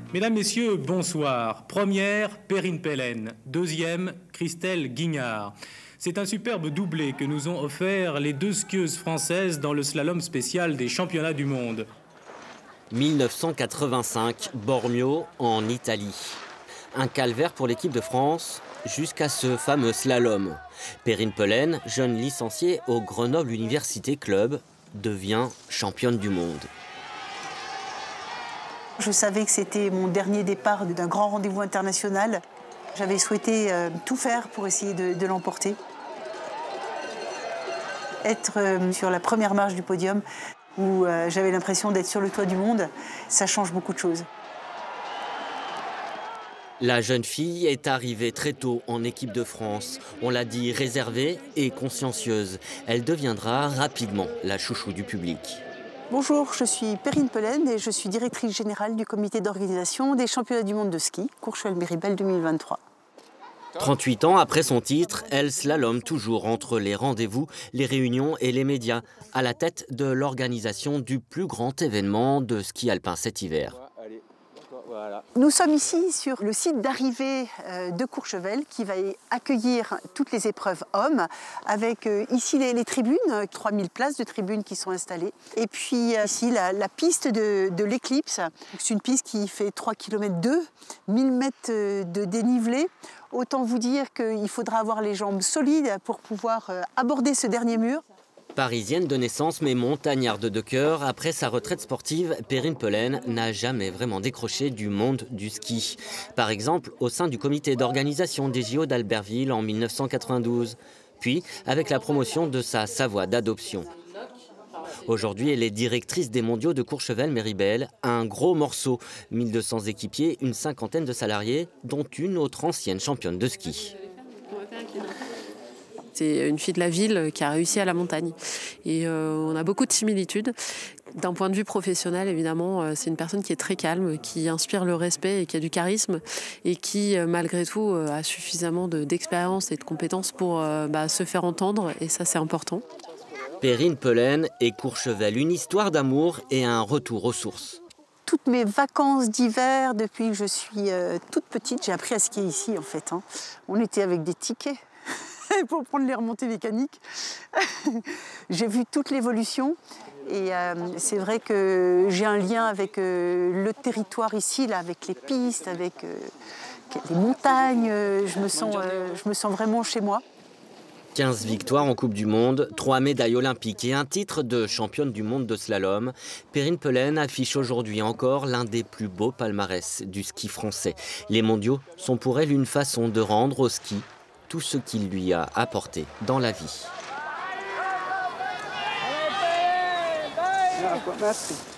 Mesdames, Messieurs, bonsoir. Première, Perrine Pellen. Deuxième, Christelle Guignard. C'est un superbe doublé que nous ont offert les deux skieuses françaises dans le slalom spécial des championnats du monde. 1985, Bormio, en Italie. Un calvaire pour l'équipe de France, jusqu'à ce fameux slalom. Perrine Pellen, jeune licenciée au Grenoble Université Club, devient championne du monde. Je savais que c'était mon dernier départ d'un grand rendez-vous international. J'avais souhaité tout faire pour essayer de l'emporter. Être sur la première marche du podium, où j'avais l'impression d'être sur le toit du monde, ça change beaucoup de choses. La jeune fille est arrivée très tôt en équipe de France. On l'a dit, réservée et consciencieuse. Elle deviendra rapidement la chouchou du public. Bonjour, je suis Perrine Pellen et je suis directrice générale du comité d'organisation des championnats du monde de ski, Courchevel-Méribel 2023. 38 ans après son titre, elle slalome toujours entre les rendez-vous, les réunions et les médias, à la tête de l'organisation du plus grand événement de ski alpin cet hiver. Nous sommes ici sur le site d'arrivée de Courchevel qui va accueillir toutes les épreuves hommes avec ici les tribunes, 3000 places de tribunes qui sont installées. Et puis ici la piste de l'Éclipse. C'est une piste qui fait 3,2 km, 1000 mètres de dénivelé. Autant vous dire qu'il faudra avoir les jambes solides pour pouvoir aborder ce dernier mur. Parisienne de naissance mais montagnarde de cœur, après sa retraite sportive, Perrine Pellen n'a jamais vraiment décroché du monde du ski. Par exemple, au sein du comité d'organisation des JO d'Albertville en 1992, puis avec la promotion de sa Savoie d'adoption. Aujourd'hui, elle est directrice des mondiaux de Courchevel-Méribel, un gros morceau, 1200 équipiers, une cinquantaine de salariés, dont une autre ancienne championne de ski. C'est une fille de la ville qui a réussi à la montagne. Et on a beaucoup de similitudes. D'un point de vue professionnel, évidemment, c'est une personne qui est très calme, qui inspire le respect et qui a du charisme et qui, malgré tout, a suffisamment d'expérience et de compétences pour se faire entendre. Et ça, c'est important. Perrine Pellen et Courchevel, une histoire d'amour et un retour aux sources. Toutes mes vacances d'hiver, depuis que je suis toute petite, j'ai appris à skier ici, en fait. On était avec des tickets pour prendre les remontées mécaniques. J'ai vu toute l'évolution et c'est vrai que j'ai un lien avec le territoire ici, là, avec les pistes, avec les montagnes. Je me sens vraiment chez moi. 15 victoires en Coupe du Monde, 3 médailles olympiques et un titre de championne du monde de slalom. Perrine Pellen affiche aujourd'hui encore l'un des plus beaux palmarès du ski français. Les mondiaux sont pour elle une façon de rendre au ski tout ce qu'il lui a apporté dans la vie. Merci.